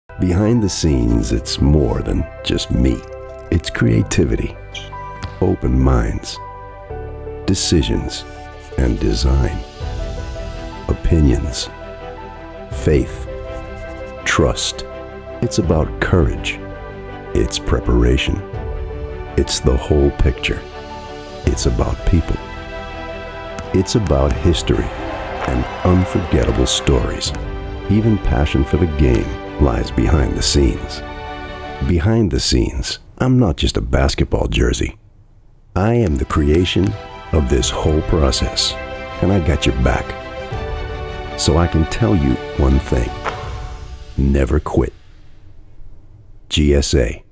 Behind the scenes, it's more than just me. It's creativity, open minds, decisions and design, opinions, faith, trust. It's about courage. It's preparation. It's the whole picture. It's about people. It's about history and unforgettable stories. Even passion for the game lies behind the scenes. Behind the scenes, I'm not just a basketball jersey. I am the creation of this whole process, and I got your back. So I can tell you one thing: never quit. GSA.